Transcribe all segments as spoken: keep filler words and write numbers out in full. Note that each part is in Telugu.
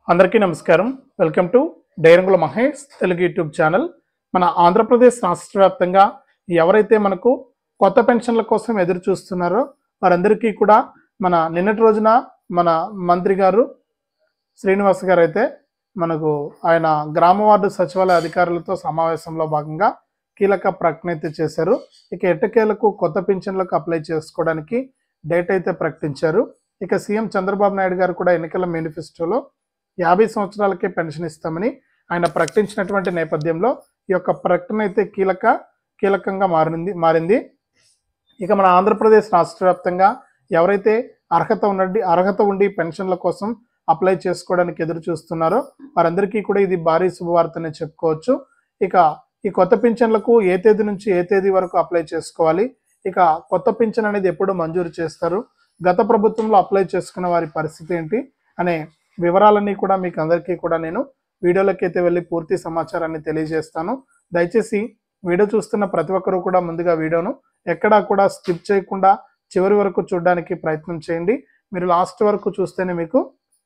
అందరికీ నమస్కారం. వెల్కమ్ టు డైరంగుల మహేష్ తెలుగు యూట్యూబ్ ఛానల్. మన ఆంధ్రప్రదేశ్ రాష్ట్ర వ్యాప్తంగా ఎవరైతే మనకు కొత్త పెన్షన్ల కోసం ఎదురు చూస్తున్నారో వారందరికీ కూడా మన నిన్నటి రోజున మన మంత్రి గారు శ్రీనివాస్ గారు అయితే మనకు ఆయన గ్రామ వార్డు సచివాలయ అధికారులతో సమావేశంలో భాగంగా కీలక ప్రకటన అయితే చేశారు. ఇక ఎట్టకేలకు కొత్త పెన్షన్లకు అప్లై చేసుకోవడానికి డేట్ అయితే ప్రకటించారు. ఇక సీఎం చంద్రబాబు నాయుడు గారు కూడా ఎన్నికల మేనిఫెస్టోలో యాభై సంవత్సరాలకే పెన్షన్ ఇస్తామని ఆయన ప్రకటించినటువంటి నేపథ్యంలో ఈ యొక్క ప్రకటన అయితే కీలక కీలకంగా మారింది మారింది ఇక మన ఆంధ్రప్రదేశ్ రాష్ట్ర వ్యాప్తంగా ఎవరైతే అర్హత ఉన్నది అర్హత ఉండి పెన్షన్ల కోసం అప్లై చేసుకోవడానికి ఎదురు చూస్తున్నారో వారందరికీ కూడా ఇది భారీ శుభవార్తనే చెప్పుకోవచ్చు. ఇక ఈ కొత్త పింఛన్లకు ఏ తేదీ నుంచి ఏ తేదీ వరకు అప్లై చేసుకోవాలి, ఇక కొత్త పింఛన్ అనేది ఎప్పుడు మంజూరు చేస్తారు, గత ప్రభుత్వంలో అప్లై చేసుకున్న వారి పరిస్థితి ఏంటి అనే వివరాలన్నీ కూడా మీకు అందరికీ కూడా నేను వీడియోలోకి అయితే వెళ్ళి పూర్తి సమాచారాన్ని తెలియజేస్తాను. దయచేసి వీడియో చూస్తున్న ప్రతి ఒక్కరూ కూడా ముందుగా వీడియోను ఎక్కడా కూడా స్కిప్ చేయకుండా చివరి వరకు చూడడానికి ప్రయత్నం చేయండి. మీరు లాస్ట్ వరకు చూస్తేనే మీకు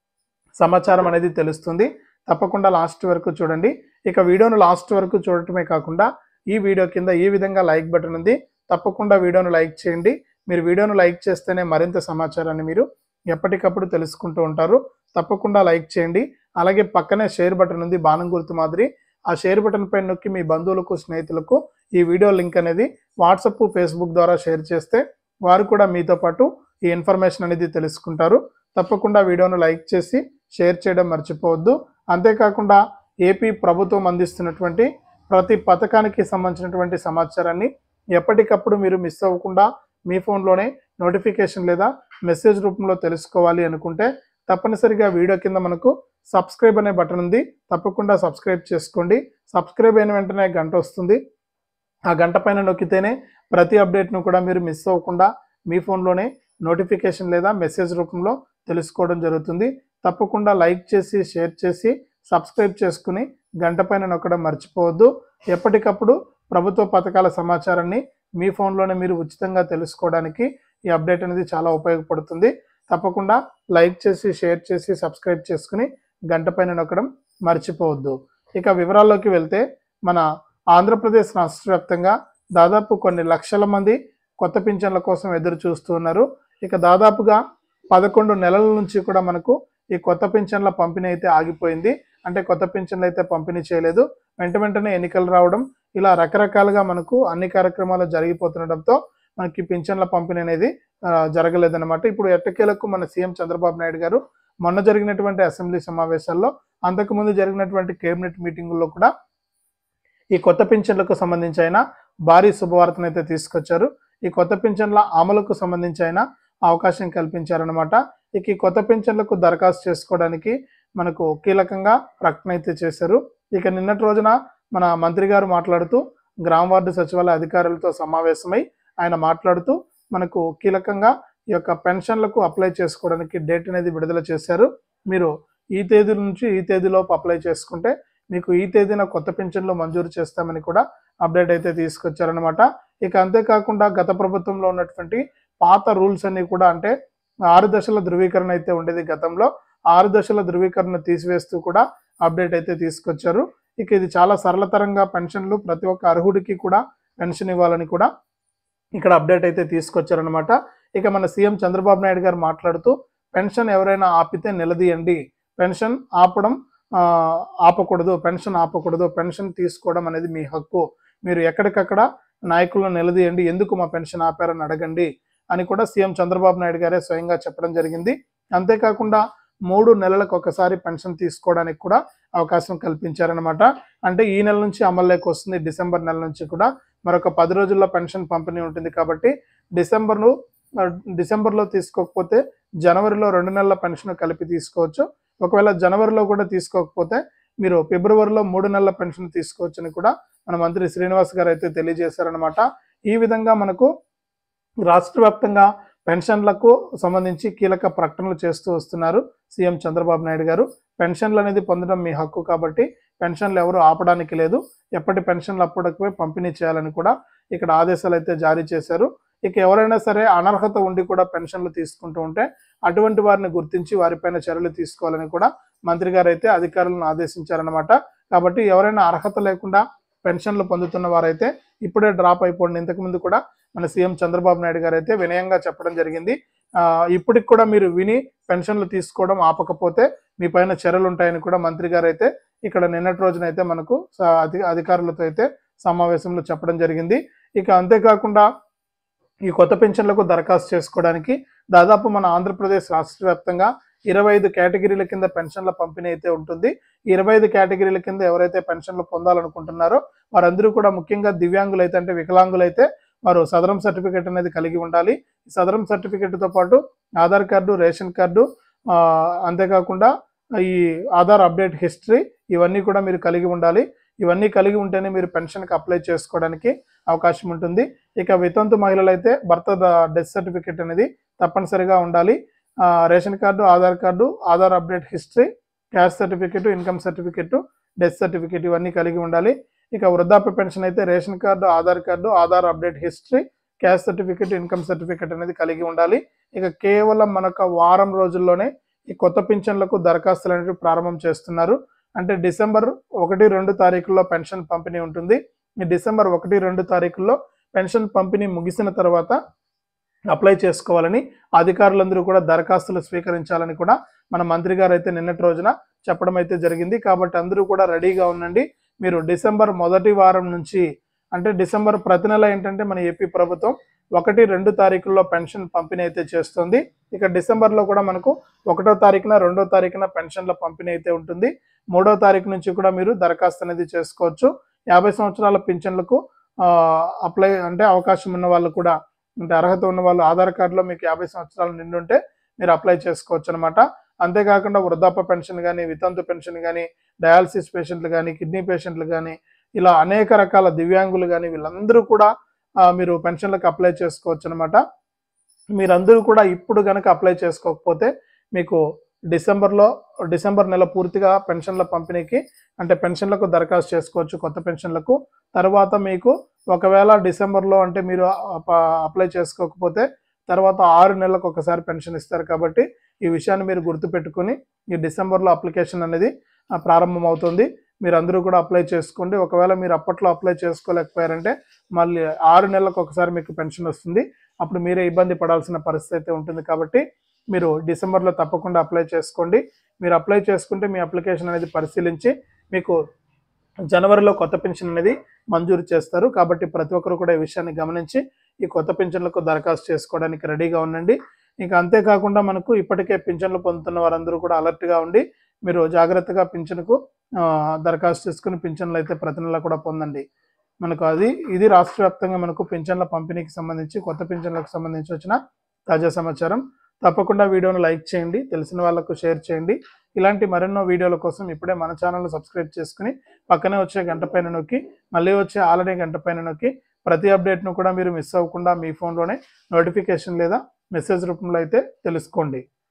సమాచారం అనేది తెలుస్తుంది. తప్పకుండా లాస్ట్ వరకు చూడండి. ఇక వీడియోను లాస్ట్ వరకు చూడటమే కాకుండా ఈ వీడియో కింద ఈ విధంగా లైక్ బటన్ ఉంది, తప్పకుండా వీడియోను లైక్ చేయండి. మీరు వీడియోను లైక్ చేస్తేనే మరింత సమాచారాన్ని మీరు ఎప్పటికప్పుడు తెలుసుకుంటూ ఉంటారు. తప్పకుండా లైక్ చేయండి. అలాగే పక్కనే షేర్ బటన్ ఉంది బాణం గుర్తు మాదిరి, ఆ షేర్ బటన్ పైన నొక్కి మీ బంధువులకు స్నేహితులకు ఈ వీడియో లింక్ అనేది వాట్సాప్ ఫేస్బుక్ ద్వారా షేర్ చేస్తే వారు కూడా మీతో పాటు ఈ ఇన్ఫర్మేషన్ అనేది తెలుసుకుంటారు. తప్పకుండా వీడియోను లైక్ చేసి షేర్ చేయడం మర్చిపోవద్దు. అంతేకాకుండా ఏపీ ప్రభుత్వం అందిస్తున్నటువంటి ప్రతి పథకానికి సంబంధించినటువంటి సమాచారాన్ని ఎప్పటికప్పుడు మీరు మిస్ అవ్వకుండా మీ ఫోన్లోనే నోటిఫికేషన్ లేదా మెసేజ్ రూపంలో తెలుసుకోవాలి అనుకుంటే తప్పనిసరిగా వీడియో కింద మనకు సబ్స్క్రైబ్ అనే బటన్ ఉంది, తప్పకుండా సబ్స్క్రైబ్ చేసుకోండి. సబ్స్క్రైబ్ అయిన వెంటనే గంట వస్తుంది, ఆ గంట పైన నొక్కితేనే ప్రతి అప్డేట్ను కూడా మీరు మిస్ అవ్వకుండా మీ ఫోన్లోనే నోటిఫికేషన్ లేదా మెసేజ్ రూపంలో తెలుసుకోవడం జరుగుతుంది. తప్పకుండా లైక్ చేసి షేర్ చేసి సబ్స్క్రైబ్ చేసుకుని గంట పైన నొక్కడం మర్చిపోవద్దు. ఎప్పటికప్పుడు ప్రభుత్వ పథకాల సమాచారాన్ని మీ ఫోన్లోనే మీరు ఉచితంగా తెలుసుకోవడానికి ఈ అప్డేట్ అనేది చాలా ఉపయోగపడుతుంది. తప్పకుండా లైక్ చేసి షేర్ చేసి సబ్స్క్రైబ్ చేసుకుని గంట పైన నొక్కడం మర్చిపోవద్దు. ఇక వివరాల్లోకి వెళ్తే మన ఆంధ్రప్రదేశ్ రాష్ట్ర వ్యాప్తంగా దాదాపు కొన్ని లక్షల మంది కొత్త పింఛన్ల కోసం ఎదురు చూస్తున్నారు. ఇక దాదాపుగా పదకొండు నెలల నుంచి కూడా మనకు ఈ కొత్త పింఛన్ల పంపిణీ అయితే ఆగిపోయింది. అంటే కొత్త పింఛన్లు అయితే పంపిణీ చేయలేదు. వెంట వెంటనే ఎన్నికలు రావడం ఇలా రకరకాలుగా మనకు అన్ని కార్యక్రమాలు జరిగిపోతుండటంతో మనకి పింఛన్ల పంపిణీ అనేది జరగలేదన్నమాట. ఇప్పుడు ఎట్టకేలకు మన సీఎం చంద్రబాబు నాయుడు గారు మొన్న జరిగినటువంటి అసెంబ్లీ సమావేశాల్లో అంతకుముందు జరిగినటువంటి కేబినెట్ మీటింగుల్లో కూడా ఈ కొత్త పింఛన్లకు సంబంధించి అయినా భారీ శుభవార్తను అయితే తీసుకొచ్చారు. ఈ కొత్త పింఛన్ల అమలుకు సంబంధించి అయినా అవకాశం కల్పించారనమాట. ఇక ఈ కొత్త పింఛన్లకు దరఖాస్తు చేసుకోవడానికి మనకు కీలకంగా ప్రకటన అయితే చేశారు. ఇక నిన్నటి రోజున మన మంత్రి గారు మాట్లాడుతూ గ్రామ వార్డు సచివాలయ అధికారులతో సమావేశమై ఆయన మాట్లాడుతూ మనకు కీలకంగా ఈ యొక్క పెన్షన్లకు అప్లై చేసుకోవడానికి డేట్ అనేది విడుదల చేశారు. మీరు ఈ తేదీ నుంచి ఈ తేదీలోపు అప్లై చేసుకుంటే మీకు ఈ తేదీన కొత్త పెన్షన్లు మంజూరు చేస్తామని కూడా అప్డేట్ అయితే తీసుకొచ్చారనమాట. ఇక అంతేకాకుండా గత ప్రభుత్వంలో ఉన్నటువంటి పాత రూల్స్ అన్ని కూడా, అంటే ఆరు దశల ధృవీకరణ అయితే ఉండేది గతంలో, ఆరు దశల ధృవీకరణ తీసివేస్తూ కూడా అప్డేట్ అయితే తీసుకొచ్చారు. ఇక ఇది చాలా సరళతరంగా పెన్షన్లు ప్రతి ఒక్క అర్హుడికి కూడా పెన్షన్ ఇవ్వాలని కూడా ఇక్కడ అప్డేట్ అయితే తీసుకొచ్చారనమాట. ఇక మన సీఎం చంద్రబాబు నాయుడు గారు మాట్లాడుతూ పెన్షన్ ఎవరైనా ఆపితే నిలదీయండి, పెన్షన్ ఆపడం ఆపకూడదు, పెన్షన్ ఆపకూడదు, పెన్షన్ తీసుకోవడం అనేది మీ హక్కు, మీరు ఎక్కడికక్కడ నాయకులను నిలదీయండి, ఎందుకు మా పెన్షన్ ఆపారని అడగండి అని కూడా సీఎం చంద్రబాబు నాయుడు గారే స్వయంగా చెప్పడం జరిగింది. అంతేకాకుండా మూడు నెలలకు ఒకసారి పెన్షన్ తీసుకోవడానికి కూడా అవకాశం కల్పించారనమాట. అంటే ఈ నెల నుంచి అమల్లోకి వస్తుంది, డిసెంబర్ నెల నుంచి కూడా మరొక పది రోజుల్లో పెన్షన్ పంపిణీ ఉంటుంది. కాబట్టి డిసెంబర్ను డిసెంబర్లో తీసుకోకపోతే జనవరిలో రెండు నెలల పెన్షన్ కలిపి తీసుకోవచ్చు. ఒకవేళ జనవరిలో కూడా తీసుకోకపోతే మీరు ఫిబ్రవరిలో మూడు నెలల పెన్షన్ తీసుకోవచ్చు అని కూడా మన మంత్రి శ్రీనివాస్ గారు అయితే తెలియజేశారనమాట. ఈ విధంగా మనకు రాష్ట్ర వ్యాప్తంగా పెన్షన్లకు సంబంధించి కీలక ప్రకటనలు చేస్తూ వస్తున్నారు సీఎం చంద్రబాబు నాయుడు గారు. పెన్షన్లు అనేది పొందడం మీ హక్కు కాబట్టి పెన్షన్లు ఎవరు ఆపడానికి లేదు, ఎప్పటి పెన్షన్లు అప్పటికే పంపిణీ చేయాలని కూడా ఇక్కడ ఆదేశాలు అయితే జారీ చేశారు. ఇక ఎవరైనా సరే అనర్హత ఉండి కూడా పెన్షన్లు తీసుకుంటూ ఉంటే అటువంటి వారిని గుర్తించి వారిపైన చర్యలు తీసుకోవాలని కూడా మంత్రి గారు అయితే అధికారులను ఆదేశించారన్నమాట. కాబట్టి ఎవరైనా అర్హత లేకుండా పెన్షన్లు పొందుతున్న వారైతే ఇప్పుడే డ్రాప్ అయిపోండి. ఇంతకుముందు కూడా మన సీఎం చంద్రబాబు నాయుడు గారు అయితే వినయంగా చెప్పడం జరిగింది. ఆ ఇప్పటికి కూడా మీరు విని పెన్షన్లు తీసుకోవడం ఆపకపోతే మీ పైన చర్యలు ఉంటాయని కూడా మంత్రి గారు అయితే ఇక్కడ నిన్నటి రోజున అయితే మనకు అధి అధికారులతో అయితే సమావేశంలో చెప్పడం జరిగింది. ఇక అంతేకాకుండా ఈ కొత్త పెన్షన్లకు దరఖాస్తు చేసుకోవడానికి దాదాపు మన ఆంధ్రప్రదేశ్ రాష్ట్ర వ్యాప్తంగా ఇరవై ఐదు కేటగిరీల కింద పెన్షన్ల పంపిణీ అయితే ఉంటుంది. ఇరవై ఐదు కేటగిరీల కింద ఎవరైతే పెన్షన్లు పొందాలనుకుంటున్నారో వారందరూ కూడా ముఖ్యంగా దివ్యాంగులు అయితే అంటే వికలాంగులు అయితే వారు సదరం సర్టిఫికేట్ అనేది కలిగి ఉండాలి. ఈ సదరం సర్టిఫికేట్తో పాటు ఆధార్ కార్డు, రేషన్ కార్డు, అంతేకాకుండా ఈ ఆధార్ అప్డేట్ హిస్టరీ ఇవన్నీ కూడా మీరు కలిగి ఉండాలి. ఇవన్నీ కలిగి ఉంటేనే మీరు పెన్షన్కి అప్లై చేసుకోవడానికి అవకాశం ఉంటుంది. ఇక వితంతు మహిళలు అయితే భర్త డెత్ సర్టిఫికేట్ అనేది తప్పనిసరిగా ఉండాలి. Ration card, Aadhaar card, Aadhaar update history, caste certificate, income certificate, death certificate ఇవన్నీ కలిగి ఉండాలి. ఇక వృద్ధాప్య పెన్షన్ అయితే ration card, Aadhaar card, Aadhaar update history, caste certificate, income certificate అనేది కలిగి ఉండాలి. ఇక కేవలం మనకు వారం రోజుల్లోనే ఈ కొత్త పింఛన్లకు దరఖాస్తులు అనేవి ప్రారంభం చేస్తున్నారు. అంటే డిసెంబర్ ఒకటి రెండు తారీఖుల్లో పెన్షన్ పంపిణీ ఉంటుంది. ఈ డిసెంబర్ ఒకటి రెండు తారీఖుల్లో పెన్షన్ పంపిణీ ముగిసిన తర్వాత అప్లై చేసుకోవాలని అధికారులందరూ కూడా దరఖాస్తులు స్వీకరించాలని కూడా మన మంత్రి గారు అయితే నిన్నటి రోజున చెప్పడం అయితే జరిగింది. కాబట్టి అందరూ కూడా రెడీగా ఉండండి. మీరు డిసెంబర్ మొదటి వారం నుంచి అంటే డిసెంబర్ ప్రతి నెల ఏంటంటే మన ఏపీ ప్రభుత్వం ఒకటి రెండు తారీఖుల్లో పెన్షన్ పంపిణీ అయితే చేస్తుంది. ఇక డిసెంబర్లో కూడా మనకు ఒకటో తారీఖున రెండో తారీఖున పెన్షన్ల పంపిణీ అయితే ఉంటుంది. మూడో తారీఖు నుంచి కూడా మీరు దరఖాస్తు అనేది చేసుకోవచ్చు. యాభై సంవత్సరాల పింఛన్లకు అప్లై అంటే అవకాశం ఉన్న వాళ్ళు కూడా అంటే అర్హత ఉన్న వాళ్ళు ఆధార్ కార్డులో మీకు యాభై సంవత్సరాలు నిండుంటే మీరు అప్లై చేసుకోవచ్చు అనమాట. అంతేకాకుండా వృద్ధాప్య పెన్షన్ కానీ, వితంతు పెన్షన్ కానీ, డయాలసిస్ పేషెంట్లు కానీ, కిడ్నీ పేషెంట్లు కానీ, ఇలా అనేక రకాల దివ్యాంగులు కానీ వీళ్ళందరూ కూడా మీరు పెన్షన్లకు అప్లై చేసుకోవచ్చు అనమాట. మీరందరూ కూడా ఇప్పుడు కనుక అప్లై చేసుకోకపోతే మీకు డిసెంబర్లో డిసెంబర్ నెల పూర్తిగా పెన్షన్ల పంపిణీకి అంటే పెన్షన్లకు దరఖాస్తు చేసుకోవచ్చు కొత్త పెన్షన్లకు. తర్వాత మీకు ఒకవేళ డిసెంబర్లో అంటే మీరు అప్లై చేసుకోకపోతే తర్వాత ఆరు నెలలకు ఒకసారి పెన్షన్ ఇస్తారు. కాబట్టి ఈ విషయాన్ని మీరు గుర్తుపెట్టుకుని ఈ డిసెంబర్లో అప్లికేషన్ అనేది ప్రారంభం అవుతుంది. మీరు అందరూ కూడా అప్లై చేసుకోండి. ఒకవేళ మీరు అప్పట్లో అప్లై చేసుకోలేకపోయారంటే మళ్ళీ ఆరు నెలలకు ఒకసారి మీకు పెన్షన్ వస్తుంది. అప్పుడు మీరే ఇబ్బంది పడాల్సిన పరిస్థితి అయితే ఉంటుంది. కాబట్టి మీరు డిసెంబర్లో తప్పకుండా అప్లై చేసుకోండి. మీరు అప్లై చేసుకుంటే మీ అప్లికేషన్ అనేది పరిశీలించి మీకు జనవరిలో కొత్త పెన్షన్ అనేది మంజూరు చేస్తారు. కాబట్టి ప్రతి ఒక్కరు కూడా ఈ విషయాన్ని గమనించి ఈ కొత్త పెన్షన్లకు దరఖాస్తు చేసుకోవడానికి రెడీగా ఉండండి. ఇంకా అంతేకాకుండా మనకు ఇప్పటికే పెన్షన్లు పొందుతున్న వారందరూ కూడా అలర్ట్గా ఉండి మీరు జాగ్రత్తగా పెన్షన్కు దరఖాస్తు చేసుకుని పెన్షన్లు అయితే ప్రతి నెల కూడా పొందండి. మనకు అది ఇది రాష్ట్ర వ్యాప్తంగా మనకు పెన్షన్ల పంపిణీకి సంబంధించి కొత్త పెన్షన్లకు సంబంధించి వచ్చిన తాజా సమాచారం. తప్పకుండా వీడియోను లైక్ చేయండి, తెలిసిన వాళ్ళకు షేర్ చేయండి. ఇలాంటి మరెన్నో వీడియోల కోసం ఇప్పుడే మన ఛానల్ను సబ్స్క్రైబ్ చేసుకుని పక్కనే వచ్చే గంట పైన నొక్కి మళ్ళీ వచ్చే ఆల్రెడీ గంట పైన నొక్కి ప్రతి అప్డేట్ను కూడా మీరు మిస్ అవ్వకుండా మీ ఫోన్లోనే నోటిఫికేషన్ లేదా మెసేజ్ రూపంలో అయితే తెలుసుకోండి.